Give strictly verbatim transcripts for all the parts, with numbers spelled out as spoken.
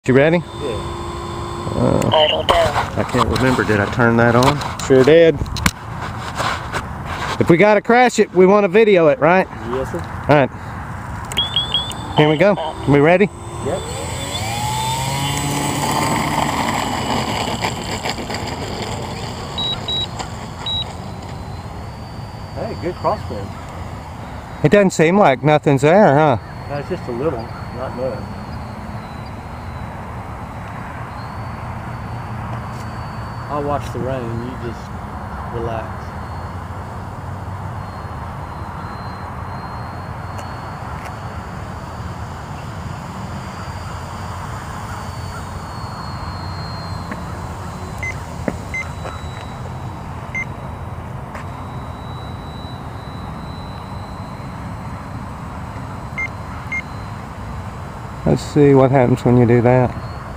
You ready? Yeah. Uh, Idle down. I can't remember. Did I turn that on? Sure did. If we gotta crash it, we want to video it, right? Yes, sir. All right. Here we go. We ready? Yep. Hey, good crosswind. It doesn't seem like nothing's there, huh? That's just a little, not much. I'll watch the rain, you just relax. Let's see what happens when you do that.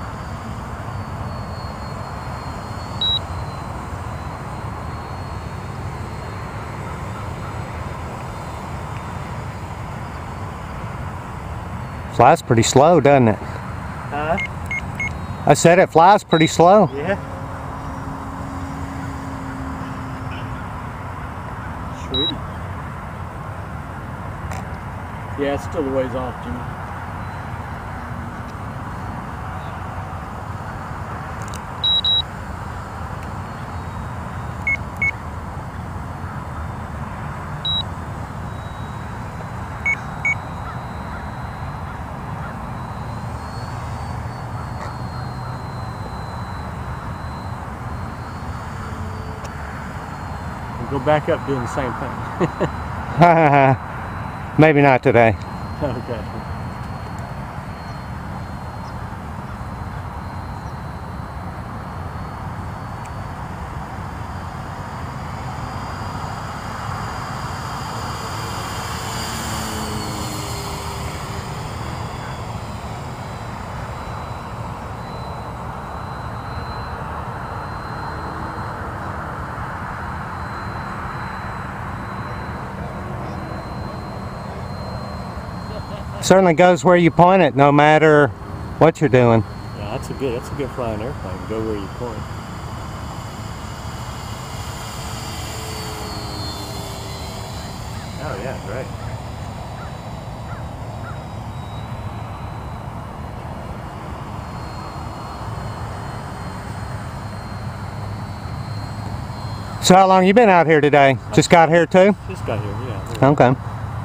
Flies pretty slow, doesn't it? Huh? I said it flies pretty slow. Yeah. Sweetie. Yeah, it's still a ways off, Jimmy. Go back up doing the same thing. Maybe not today. Okay. Certainly goes where you point it, no matter what you're doing. Yeah, that's a good. That's a good flying airplane. Go where you point. Oh yeah, great. So how long you been out here today? Just got here too? Just got here. Yeah. Okay.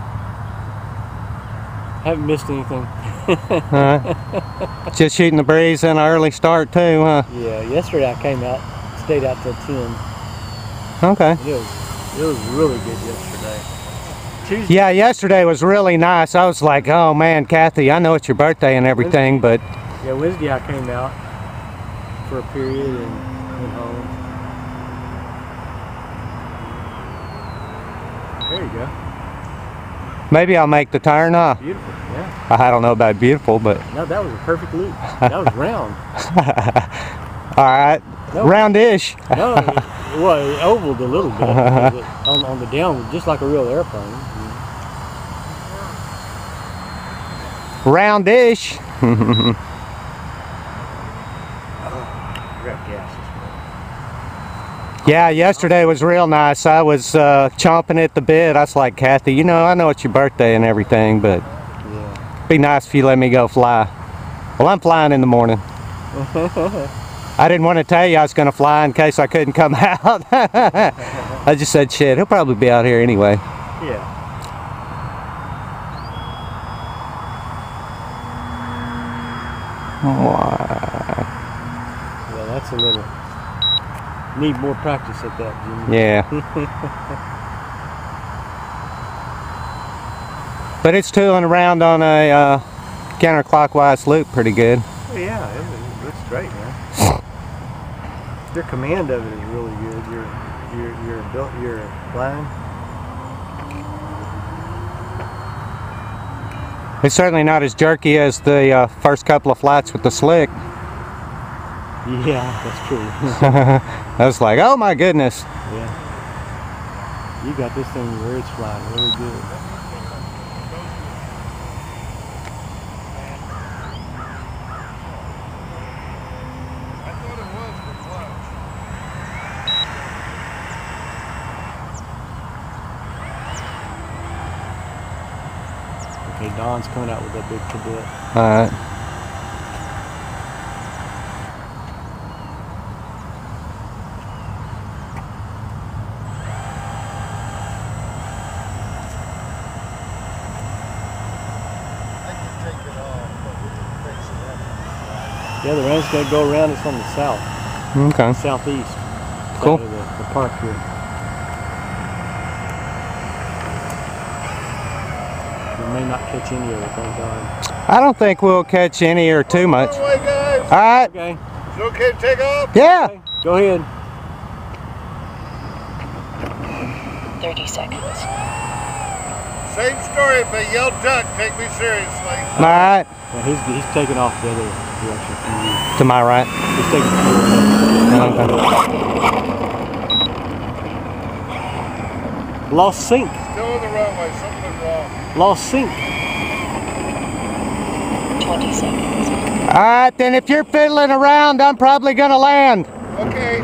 Haven't missed anything. uh, just shooting the breeze and an early start too, huh? Yeah, yesterday I came out, stayed out till ten. Okay. It was, it was really good yesterday. Tuesday. Yeah, yesterday was really nice. I was like, oh man, Kathy, I know it's your birthday and everything, Wednesday, but... Yeah, Wednesday I came out for a period and went home. There you go. Maybe I'll make the turn, huh? Beautiful, yeah. I don't know about beautiful, but... No, that was a perfect loop. That was round. Alright, no, roundish. No, it, well, it ovaled a little bit it, on, on the downward, just like a real airplane. Roundish. Oh, I got gas. Yeah, yesterday was real nice. I was uh, chomping at the bit. I was like, Kathy, you know, I know it's your birthday and everything, but yeah. It'd be nice if you let me go fly. Well, I'm flying in the morning. I didn't want to tell you I was going to fly in case I couldn't come out. I just said, shit, he'll probably be out here anyway. Yeah. Wow. Yeah, that's a little... Need more practice at that, Jimmy. Yeah. But it's tooling around on a uh, counterclockwise loop pretty good. Oh, yeah, it, it looks great, man. Your command of it is really good. Your your your built your flying. It's certainly not as jerky as the uh, first couple of flights with the slick. Yeah, that's true. I was like, oh my goodness. Yeah. You got this thing where it's flying really good. buddy Don's coming out with that big cadet. Alright. Yeah, the round's gonna go around. It's on the south, Okay. southeast. Cool. Side of the, the park here. We may not catch any of it, thank God. I don't think we'll catch any or too much. Away, guys. Alright. Okay. Is it okay to take off? Yeah. Okay. Go ahead. thirty seconds. Same story. If they yell duck, take me seriously. Alright. Well, he's, he's taking off the other direction from you. To my right. He's taking Okay. Lost sync. Still on the runway. Something wrong. Lost sync. twenty seconds. Alright, then if you're fiddling around, I'm probably gonna land. Okay.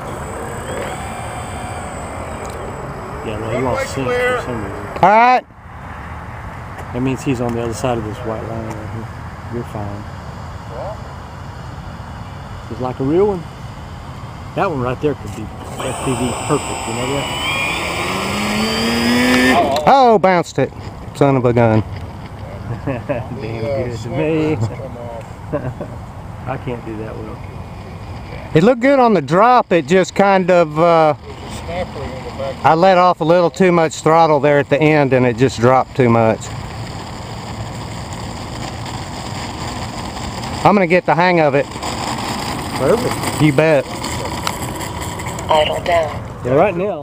Yeah, well, he Runway lost sync clear. for some reason. Alright. That means he's on the other side of this white line right here. You're fine. It's like a real one. That one right there could be F P V perfect, you know that? Oh, bounced it. Son of a gun. Damn The, good uh, to swim me. lights come off. I can't do that well. It looked good on the drop. It just kind of, uh, There's a snapper in the back. I let off a little too much throttle there at the end and it just dropped too much. I'm gonna get the hang of it. Perfect. You bet. Idle down. Yeah, right now.